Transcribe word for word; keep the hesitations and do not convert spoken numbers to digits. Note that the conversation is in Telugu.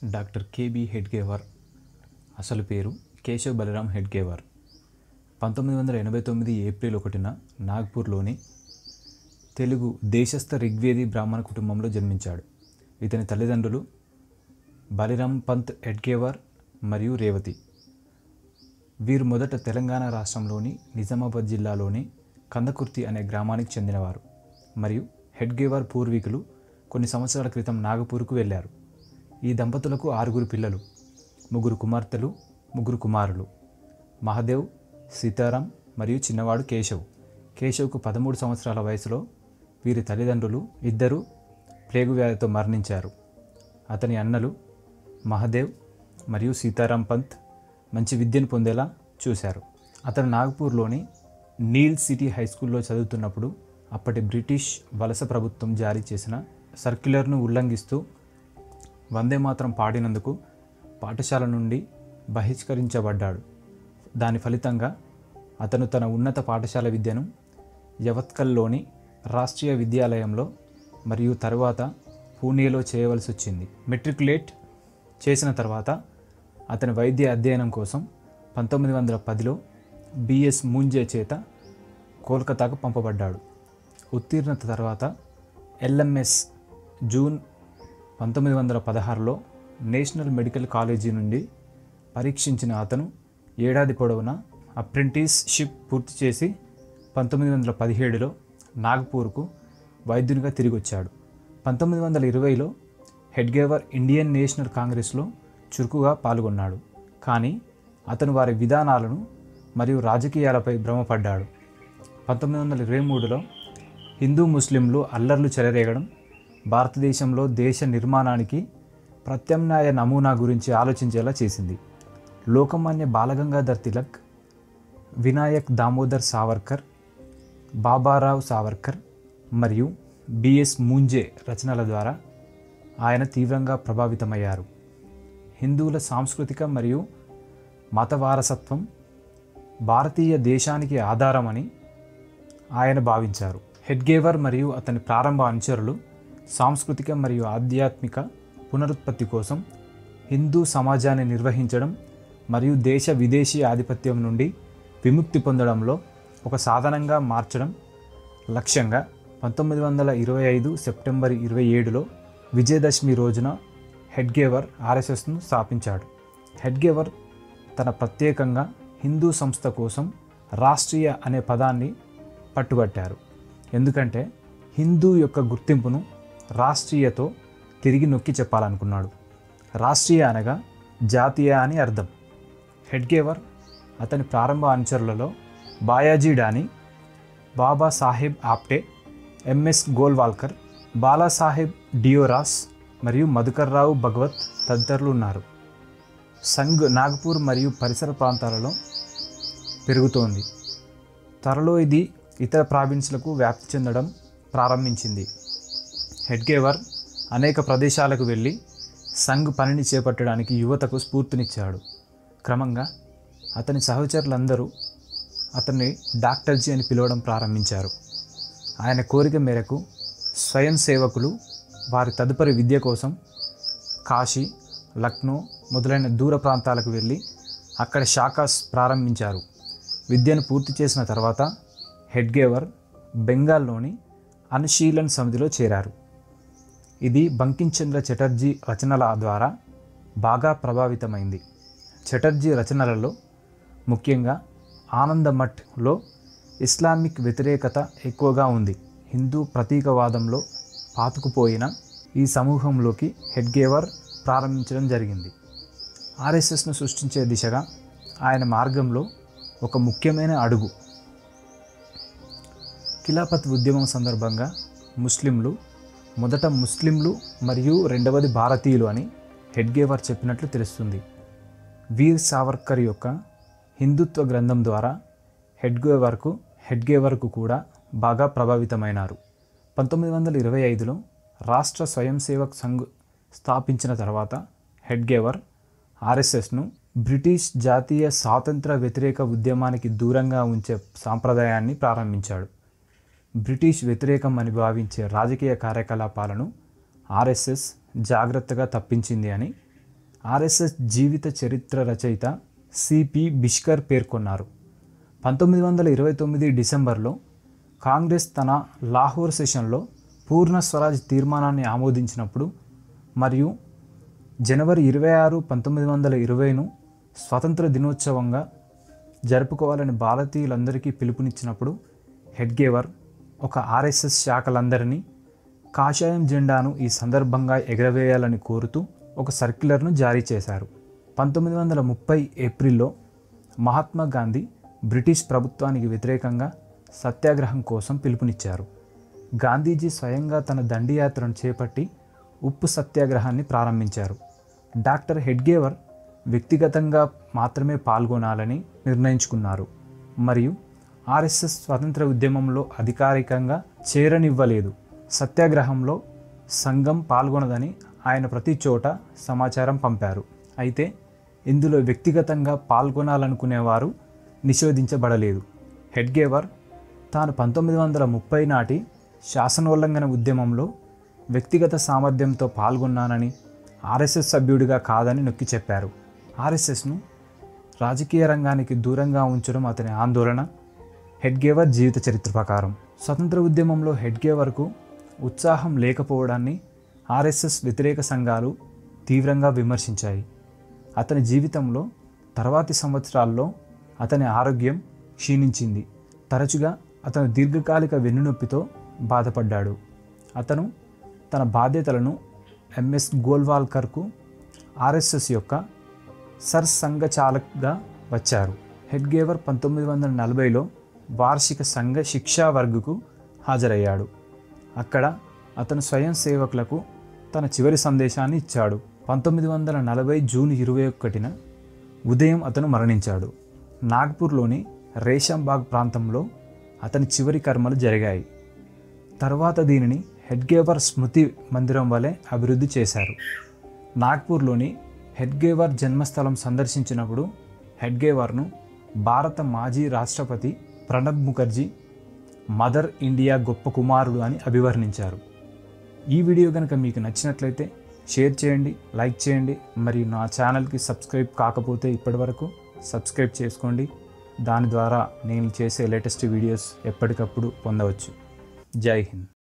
డాక్టర్ కేబీ హెడ్గేవార్ అసలు పేరు కేశవ్ బలరాం హెడ్గేవార్. పంతొమ్మిది వందల ఎనభై తొమ్మిది ఏప్రిల్ ఒకటిన నాగ్పూర్లోని తెలుగు దేశస్థ ఋగ్వేది బ్రాహ్మణ కుటుంబంలో జన్మించాడు. ఇతని తల్లిదండ్రులు బలిరామ్ పంత్ హెడ్గేవార్ మరియు రేవతి. వీరు మొదట తెలంగాణ రాష్ట్రంలోని నిజామాబాద్ జిల్లాలోని కందకుర్తి అనే గ్రామానికి చెందినవారు మరియు హెడ్గేవార్ పూర్వీకులు కొన్ని సంవత్సరాల క్రితం నాగపూర్కు వెళ్ళారు. ఈ దంపతులకు ఆరుగురు పిల్లలు, ముగ్గురు కుమార్తెలు, ముగ్గురు కుమారులు. మహదేవ్, సీతారాం మరియు చిన్నవాడు కేశవ్. కేశవ్కు పదమూడు సంవత్సరాల వయసులో వీరి తల్లిదండ్రులు ఇద్దరు ప్లేగు వ్యాధితో మరణించారు. అతని అన్నలు మహదేవ్ మరియు సీతారాం పంత్ మంచి విద్యను పొందేలా చూశారు. అతను నాగపూర్లోని నీల్ సిటీ హై స్కూల్లో చదువుతున్నప్పుడు అప్పటి బ్రిటిష్ వలస ప్రభుత్వం జారీ చేసిన సర్క్యులర్ను ఉల్లంఘిస్తూ వందే మాతరం పాడినందుకు పాఠశాల నుండి బహిష్కరించబడ్డాడు. దాని ఫలితంగా అతను తన ఉన్నత పాఠశాల విద్యను యవత్కల్లోని రాష్ట్రీయ విద్యాలయంలో మరియు తరువాత పూణేలో చేయవలసి వచ్చింది. మెట్రికులేట్ చేసిన తర్వాత అతని వైద్య అధ్యయనం కోసం పంతొమ్మిది వందల పదిలో బిఎస్ మూంజే చేత కోల్కతాకు పంపబడ్డాడు. ఉత్తీర్ణత తర్వాత ఎల్ఎంఎస్ జూన్ పంతొమ్మిది వందల పదహారులో నేషనల్ మెడికల్ కాలేజీ నుండి పరీక్షించిన అతను ఏడాది పొడవునా అప్రెంటిస్షిప్ పూర్తి చేసి పంతొమ్మిది వందల పదిహేడులో నాగ్పూర్కు వైద్యునిగా తిరిగి వచ్చాడు. పంతొమ్మిది వందల ఇరవైలో హెడ్గేవార్ ఇండియన్ నేషనల్ కాంగ్రెస్లో చురుకుగా పాల్గొన్నాడు. కానీ అతను వారి విధానాలను మరియు రాజకీయాలపై భ్రమపడ్డాడు. పంతొమ్మిది వందల ఇరవై మూడులో హిందూ ముస్లింలు అల్లర్లు చెలరేగడం భారతదేశంలో దేశ నిర్మాణానికి ప్రత్యామ్నాయ నమూనా గురించి ఆలోచించేలా చేసింది. లోకమాన్య బాలగంగాధర్ తిలక్, వినాయక్ దామోదర్ సావర్కర్, బాబారావ్ సావర్కర్ మరియు బిఎస్ మూంజే రచనల ద్వారా ఆయన తీవ్రంగా ప్రభావితమయ్యారు. హిందువుల సాంస్కృతిక మరియు మత వారసత్వం భారతీయ దేశానికి ఆధారమని ఆయన భావించారు. హెడ్గేవార్ మరియు అతని ప్రారంభ అనుచరులు సాంస్కృతిక మరియు ఆధ్యాత్మిక పునరుత్పత్తి కోసం హిందూ సమాజాన్ని నిర్వహించడం మరియు దేశ విదేశీ ఆధిపత్యం నుండి విముక్తి పొందడంలో ఒక సాధనంగా మార్చడం లక్ష్యంగా పంతొమ్మిది వందల ఇరవై ఐదు సెప్టెంబర్ ఇరవై ఏడులో విజయదశమి రోజున హెడ్గేవార్ ఆర్ఎస్ఎస్ను స్థాపించాడు. హెడ్గేవార్ తన ప్రత్యేకంగా హిందూ సంస్థ కోసం రాష్ట్రీయ అనే పదాన్ని పట్టుబట్టారు. ఎందుకంటే హిందూ యొక్క గుర్తింపును రాష్ట్రీయతో తిరిగి నొక్కి చెప్పాలనుకున్నాడు. రాష్ట్రీయ అనగా జాతీయ అని అర్థం. హెడ్గేవార్ అతని ప్రారంభ అనుచరులలో బాయాజీ డాని, బాబా సాహెబ్ ఆప్టే, ఎంఎస్ గోల్వాల్కర్, బాలాసాహెబ్ డియోరాస్ మరియు మధుకర్ రావు భగవత్ తదితరులు ఉన్నారు. సంఘ్ నాగపూర్ మరియు పరిసర ప్రాంతాలలో పెరుగుతోంది. త్వరలో ఇది ఇతర ప్రావిన్స్లకు వ్యాప్తి చెందడం ప్రారంభించింది. హెడ్గేవార్ అనేక ప్రదేశాలకు వెళ్ళి సంఘ్ పనిని చేపట్టడానికి యువతకు స్ఫూర్తినిచ్చాడు. క్రమంగా అతని సహచరులందరూ అతన్ని డాక్టర్జీ అని పిలవడం ప్రారంభించారు. ఆయన కోరిక మేరకు స్వయం సేవకులు వారి తదుపరి విద్య కోసం కాశీ, లక్నో మొదలైన దూర ప్రాంతాలకు వెళ్ళి అక్కడ శాఖాస్ ప్రారంభించారు. విద్యను పూర్తి చేసిన తర్వాత హెడ్గేవార్ బెంగాల్లోని అనుశీలన్ సమితిలో చేరారు. ఇది బంకించంద్ర చటర్జీ రచనల ద్వారా బాగా ప్రభావితమైంది. చటర్జీ రచనలలో ముఖ్యంగా ఆనందమఠ్లో ఇస్లామిక్ వ్యతిరేకత ఎక్కువగా ఉంది. హిందూ ప్రతీకవాదంలో పాతుకుపోయిన ఈ సమూహంలోకి హెడ్గేవార్ ప్రారంభించడం జరిగింది. ఆర్ఎస్ఎస్ను సృష్టించే దిశగా ఆయన మార్గంలో ఒక ముఖ్యమైన అడుగు. ఖిలాఫత్ ఉద్యమం సందర్భంగా ముస్లింలు మొదట ముస్లింలు మరియు రెండవది భారతీయులు అని హెడ్గేవార్ చెప్పినట్లు తెలుస్తుంది. వీర్ సావర్కర్ యొక్క హిందుత్వ గ్రంథం ద్వారా హెడ్గేవార్కు హెడ్గేవార్కు కూడా బాగా ప్రభావితమైనారు. పంతొమ్మిది వందల ఇరవై ఐదులో రాష్ట్ర స్వయం సేవక్ సంఘ్ స్థాపించిన తర్వాత హెడ్గేవార్ ఆర్ఎస్ఎస్ను బ్రిటిష్ జాతీయ స్వాతంత్ర వ్యతిరేక ఉద్యమానికి దూరంగా ఉంచే సాంప్రదాయాన్ని ప్రారంభించాడు. బ్రిటిష్ వ్యతిరేకం అని భావించే రాజకీయ కార్యకలాపాలను ఆర్ఎస్ఎస్ జాగ్రత్తగా తప్పించింది అని ఆర్ఎస్ఎస్ జీవిత చరిత్ర రచయిత సిపి బిష్కర్ పేర్కొన్నారు. పంతొమ్మిది వందల ఇరవై తొమ్మిది డిసెంబర్లో కాంగ్రెస్ తన లాహోర్ సెషన్లో పూర్ణ స్వరాజ్ తీర్మానాన్ని ఆమోదించినప్పుడు మరియు జనవరి ఇరవై ఆరు పంతొమ్మిది వందల ఇరవైను స్వతంత్ర దినోత్సవంగా జరుపుకోవాలని భారతీయులందరికీ పిలుపునిచ్చినప్పుడు హెడ్గేవర్ ఒక ఆర్ఎస్ఎస్ శాఖలందరినీ కాషాయం జెండాను ఈ సందర్భంగా ఎగరవేయాలని కోరుతూ ఒక సర్క్యులర్ను జారీ చేశారు. పంతొమ్మిది వందల ముప్పై ఏప్రిల్లో మహాత్మా గాంధీ బ్రిటిష్ ప్రభుత్వానికి వ్యతిరేకంగా సత్యాగ్రహం కోసం పిలుపునిచ్చారు. గాంధీజీ స్వయంగా తన దండియాత్రను చేపట్టి ఉప్పు సత్యాగ్రహాన్ని ప్రారంభించారు. డాక్టర్ హెడ్గేవర్ వ్యక్తిగతంగా మాత్రమే పాల్గొనాలని నిర్ణయించుకున్నారు మరియు ఆర్ఎస్ఎస్ స్వతంత్ర ఉద్యమంలో అధికారికంగా చేరనివ్వలేదు. సత్యాగ్రహంలో సంఘం పాల్గొనదని ఆయన ప్రతి చోట సమాచారం పంపారు. అయితే ఇందులో వ్యక్తిగతంగా పాల్గొనాలనుకునేవారు నిషేధించబడలేదు. హెడ్గేవర్ తాను పంతొమ్మిది వందల ముప్పై నాటి శాసనోల్లంఘన ఉద్యమంలో వ్యక్తిగత సామర్థ్యంతో పాల్గొన్నానని, ఆర్ఎస్ఎస్ సభ్యుడిగా కాదని నొక్కి చెప్పారు. ఆర్ఎస్ఎస్ను రాజకీయ రంగానికి దూరంగా ఉంచడం అతని ఆందోళన. హెడ్గేవర్ జీవిత చరిత్ర ప్రకారం స్వతంత్ర ఉద్యమంలో హెడ్గేవర్కు ఉత్సాహం లేకపోవడాన్ని ఆర్ఎస్ఎస్ వ్యతిరేక సంఘాలు తీవ్రంగా విమర్శించాయి. అతని జీవితంలో తర్వాతి సంవత్సరాల్లో అతని ఆరోగ్యం క్షీణించింది. తరచుగా అతను దీర్ఘకాలిక వెన్నునొప్పితో బాధపడ్డాడు. అతను తన బాధ్యతలను ఎంఎస్ గోల్వాల్కర్కు ఆర్ఎస్ఎస్ యొక్క సర్ సంఘచాలక్గా వచ్చారు. హెడ్గేవర్ పంతొమ్మిది వందల నలభైలో వార్షిక సంఘ శిక్షా వర్గుకు హాజరయ్యాడు. అక్కడ అతను స్వయం సేవకులకు తన చివరి సందేశాన్ని ఇచ్చాడు. పంతొమ్మిది వందల నలభై జూన్ ఇరవై ఒకటిన ఉదయం అతను మరణించాడు. నాగ్పూర్లోని రేషంబాగ్ ప్రాంతంలో అతని చివరి కర్మలు జరిగాయి. తర్వాత దీనిని హెడ్గేవర్ స్మృతి మందిరం వలె అభివృద్ధి చేశారు. నాగ్పూర్లోని హెడ్గేవర్ జన్మస్థలం సందర్శించినప్పుడు హెడ్గేవర్ను భారత మాజీ రాష్ట్రపతి ప్రణబ్ ముఖర్జీ మదర్ ఇండియా గొప్ప కుమారుడు అని అభివర్ణించారు. ఈ వీడియో కనుక మీకు నచ్చినట్లయితే షేర్ చేయండి, లైక్ చేయండి మరియు నా ఛానల్కి సబ్స్క్రైబ్ కాకపోతే ఇప్పటివరకు సబ్స్క్రైబ్ చేసుకోండి. దాని ద్వారా నేను చేసే లేటెస్ట్ వీడియోస్ ఎప్పటికప్పుడు పొందవచ్చు. జై హింద్.